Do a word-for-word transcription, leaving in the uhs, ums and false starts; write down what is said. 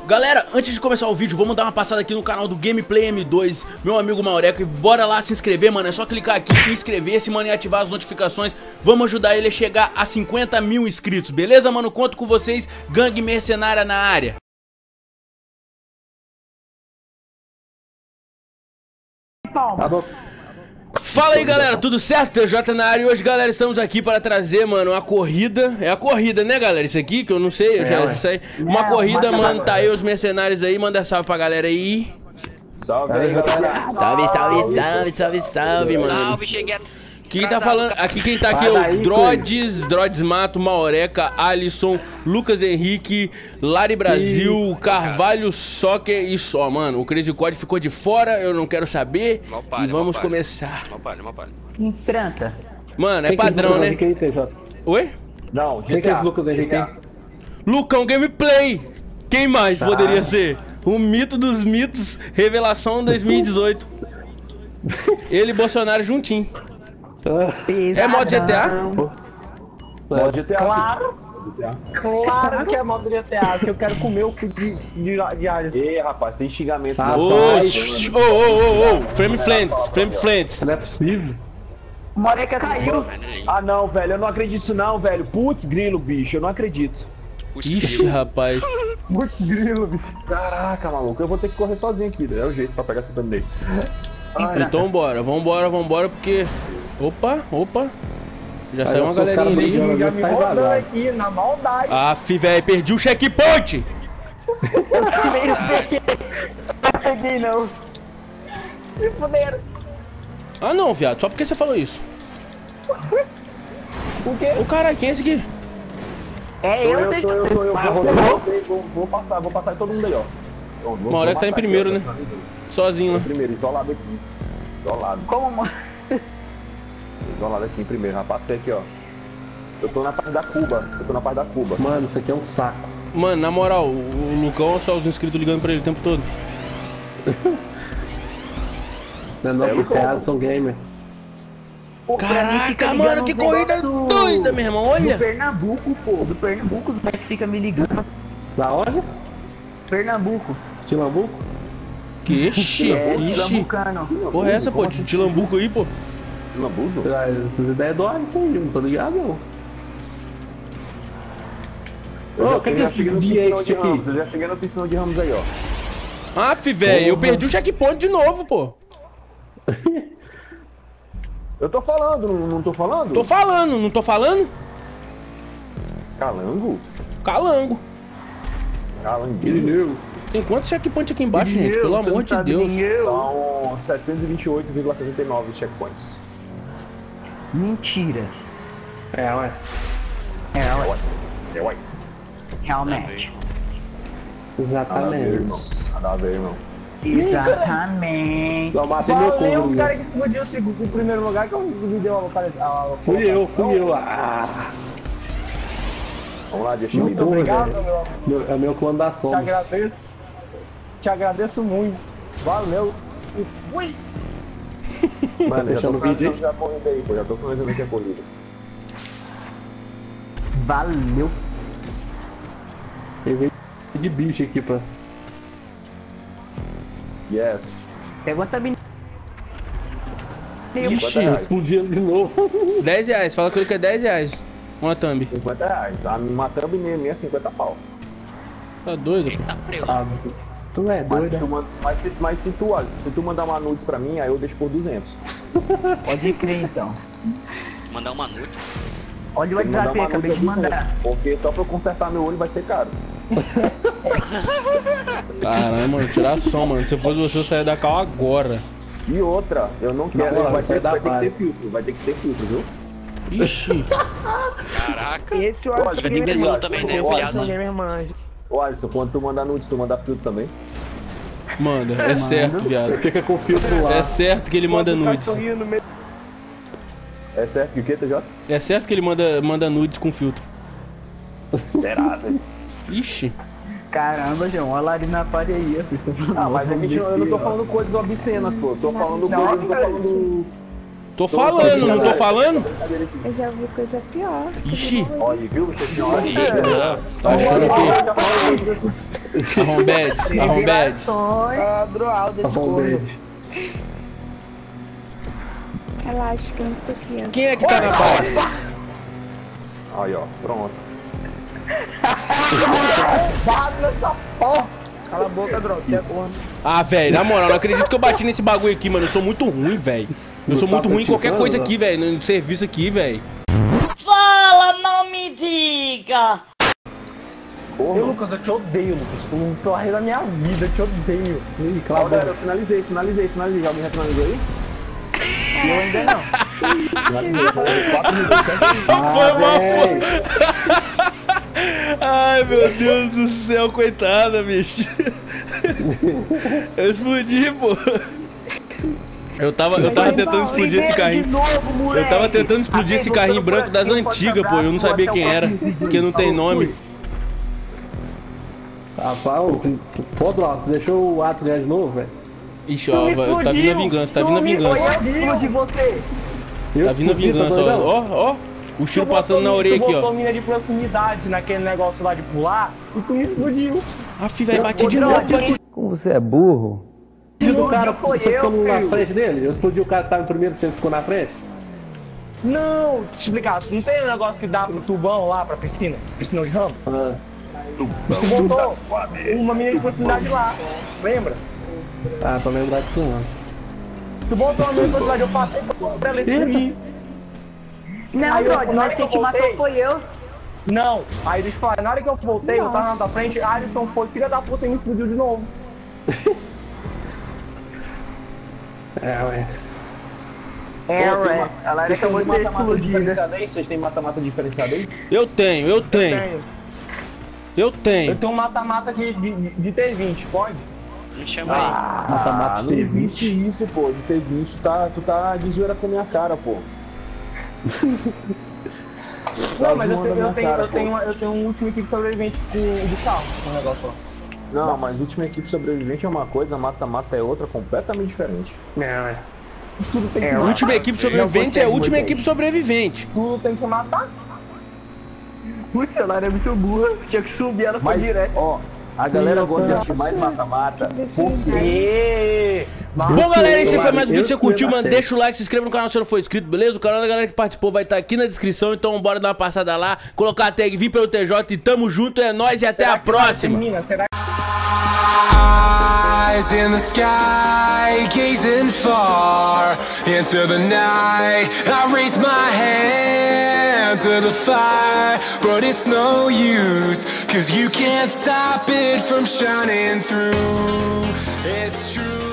Galera, antes de começar o vídeo, vamos dar uma passada aqui no canal do Gameplay M dois, meu amigo Maureco, e bora lá se inscrever, mano. É só clicar aqui em inscrever-se, mano, e ativar as notificações. Vamos ajudar ele a chegar a cinquenta mil inscritos, beleza, mano? Conto com vocês, gangue mercenária na área. Fala aí, galera, tudo certo? T J na área. E hoje, galera, estamos aqui para trazer, mano, uma corrida. É a corrida, né, galera? Isso aqui, que eu não sei, eu já, já sei. Uma corrida, mano, tá aí os mercenários aí. Manda salve pra galera aí. Salve aí, galera. Salve, salve, salve, salve, salve, mano. Salve, cheguei a... Quem tá falando, aqui quem tá aqui é o Drodes, Drodes Mato, Maureca, Alisson, Lucas Henrique, Lari Brasil, Carvalho Soccer e só, mano. O Crazy Code ficou de fora, eu não quero saber. Palha, e vamos palha. começar. Uma palha, uma palha. Tranca. Mano, é padrão, né? Oi? Não, Quem que é esse Lucas Henrique, hein? Lucão Gameplay. Quem mais poderia ser? O mito dos mitos, revelação dois mil e dezoito. Ele e Bolsonaro juntinho. É modo G T A? Modo G T A. Claro. G T A. Claro que é modo G T A, que eu quero comer o cu de, de, de alho. Ei, rapaz, sem xingamento. Ah, não. Ô, Ai, ô, ô, ô, Frame Flants, Frame Flants. Não é possível. O Moreca caiu. Ah, não, velho, eu não acredito nisso não, velho. Putz, grilo, bicho, eu não acredito. Ixi, rapaz. Putz, grilo, bicho. Caraca, maluco, eu vou ter que correr sozinho aqui. É o jeito pra pegar essa thumbnail. Então bora, vambora, vambora, porque... Opa, opa. Já saiu uma os caras galerinha brigando, ali. Já me Tá rodando embaçado. aqui, na maldade. Aff, velho, perdi o checkpoint. Nem peguei. Não peguei, não. Se fuderam. Ah não, viado, só porque você falou isso. O quê? Ô caralho, quem é esse aqui? É Sou eu, eu, deixa sou eu, sou eu. Mas Vou, eu vou, vou, vou passar, vou passar em todo mundo aí, ó. Eu vou- Maureco vou tá em passar primeiro, aqui, ó. né? Sozinho lá. Primeiro, isolado aqui. Isolado. Como, mano? Isolado aqui em primeiro, já passei aqui, ó. Eu tô na parte da Cuba, eu tô na parte da Cuba. Mano, isso aqui é um saco. Mano, na moral, o o Lucão, só os inscritos ligando pra ele o tempo todo. Não é não, É, que você é Lucão. Aston Gamer. Pô, pra mim fica Caraca, ligando mano, que uns corrida negócio doida, meu irmão, olha. Do Pernambuco, pô. Do Pernambuco, o moleque fica me ligando. Da onde? Pernambuco. Tilambuco? Que ixi, É, ixi. Pernambucano. Porra é essa, pô? De Tilambuco aí, pô. Lambuzo? Ah, essas ideias do Alisson aí, não tô ligado não. Ô, o que que é esse D X aqui? Eu já cheguei no piscinão de Ramos aí, ó. Aff, velho, eu Porra. perdi o checkpoint de novo, pô. Eu tô falando, não, não tô falando? Tô falando, não tô falando? Calango? Calango. Calangueiro. Tem quantos checkpoints aqui embaixo, gente? Pelo amor de Deus. São setecentos e vinte e oito vírgula setenta e nove checkpoints. Mentira. É, ué. É, É, ué, uai. É, uai. realmente. Nada a ver, irmão. Exatamente. Nada a ver, irmão. Exatamente. Não, matei meu Valeu, corvo, o cara né? que explodiu o segundo, o primeiro lugar que me deu a localização. Fui eu, fui eu. Ah, Vamos lá, deixa eu Muito ir. obrigado, meu amigo. meu, é meu clã da Te sombra. agradeço. Te agradeço muito. Valeu. E fui. Mano, já tô Fechando o vídeo aí? finalizando a corrida aí, pô. Já tô finalizando aqui a corrida. Valeu. Eu veio de bicho aqui pra... Yes. Pergunta a menina. Ixi, Explodindo de novo. dez reais, fala com ele que é dez reais. Uma thumb. cinquenta reais. A uma thumb minha é cinquenta pau. Tá doido? Eita, preu. Ah, tu é Mas, doido, se tu, né? manda- mas, se, mas se, tu, olha, se tu mandar uma nudes pra mim, aí eu deixo por duzentos. Pode crer então. Mandar uma nude. Olha o Tem que mandar WhatsApp, uma acabei nude de a duzentos, mandar. Porque só pra eu consertar meu olho vai ser caro. Caralho, mano, tirar som, mano. Se eu fosse você, eu saia da cal agora. E outra, eu não quero. moral, vai isso aí ter, dá vai ter que paz. ter filtro, vai ter que ter filtro, viu? Ixi. Caraca. Esse eu Olha, acho Vai ter que- pessoa olha, também, né? olha, Viado. minha irmã. Ô Alisson, quando tu mandar nudes, tu manda filtro também? Manda, é certo, viado. Fica com o filtro lá. É certo que ele manda nudes. É certo que o que, T J? É certo que ele manda, manda nudes com filtro. Será, velho? Ixi. Caramba, João, olha a Lari na parede aí. ó. Ah, mas a gente, eu não tô falando coisas obscenas, pô. Eu tô falando Não, coisas, eu tô cara. falando... Tô falando, não tô falando? Eu já vi coisa pior. Ixi. Olha, viu? Você senhora aí. Tá achando que... Arrombedes, arrombedes. Ah, Droal desse corno. Relaxa que eu não tô aqui, ó. Quem é que tá na base? Aí, ó, pronto. Cala a boca, Droal. Você é corno. Ah, velho, na moral, não acredito que eu bati nesse bagulho aqui, mano. Eu sou muito ruim, velho. Eu sou muito ruim em qualquer coisa aqui, velho. No serviço aqui, velho. Fala, não me diga! Ô, Lucas, eu te odeio, Lucas. Por um torre da minha vida, eu te odeio. Ih, Ó, claro. galera, eu finalizei, finalizei, finalizei. Alguém já finalizou aí? Eu ainda não. Foi mal, véi. Ai, meu Deus do céu, coitada, bicho. Eu explodi, pô. Eu tava, eu tava tentando explodir esse carrinho. Eu tava tentando explodir esse carrinho branco das antigas, pô. Eu não sabia quem era, porque não tem nome. Rapaz, pô, Droal, você deixou o Atos ganhar de novo, velho? Ixi, ó, vai- tá vindo a vingança, tá vindo a vingança. de você. Tá vindo a vingança, ó. Ó, ó. O tiro passando na orelha aqui, Tu botou ó. mina de proximidade naquele negócio lá de pular e tu me explodiu. Aff, velho, bati de novo, bati. Como você é burro? O cara, foi você eu, ficou na filho. frente dele? Eu explodi o cara que tava em primeiro, você ficou na frente? Não, deixa eu te explicar. Não tem um negócio que dá pro tubão lá, pra piscina? Piscina de ramo? Ah, Tu botou uma mina de proximidade lá. Lembra? ah tô lembrado disso não. Tu botou uma mina de proximidade, eu passei pra ela explodir. Não, Aí eu- Brody, na hora mas que quem eu te matou voltei- foi eu. Não, aí deixa eu falar, na hora que eu voltei, eu Não. tava na tua frente, Alisson foi filha da puta e me explodiu de novo. É, ué. É, ué. Ela Você acabou de ser mata-mata explodido, né? diferenciado aí? Vocês têm mata-mata diferenciado aí? Eu tenho, eu tenho, Tenho. eu Eu tenho. tenho um mata-mata de, de, de T vinte, pode? Me chama aí. Mata-mata Ah, não T vinte. existe isso, pô. De T vinte, tá, tu tá de zoeira com a minha cara, pô. Não, mas eu zoando tenho, a minha eu tenho, cara, eu tenho, uma- eu tenho um último equipe sobrevivente com, de carro, com um negócio lá. Não, mas última equipe sobrevivente é uma coisa, mata-mata é outra, completamente diferente. É, ué. Tudo tem que A matar. última equipe sobrevivente é a última equipe sobrevivente. Tudo tem que matar. Putz, ela era muito burra, tinha que subir ela foi Mas, direto. ó, a galera gosta de assistir mais mata-mata. Por quê? Ê, Bom, galera, esse foi mais um Eu vídeo. Se você curtiu, fui na mano, frente. deixa o like, se inscreva no canal se não for inscrito, beleza? O canal da galera que participou vai estar aqui na descrição, então bora dar uma passada lá, colocar a tag Vim pelo T J e tamo junto, é nóis e até a próxima. Menina, será que Eyes in the sky, gazing far into the night. I raise my hand to the fire, but it's no use, 'cause you can't stop it from shining through. It's true.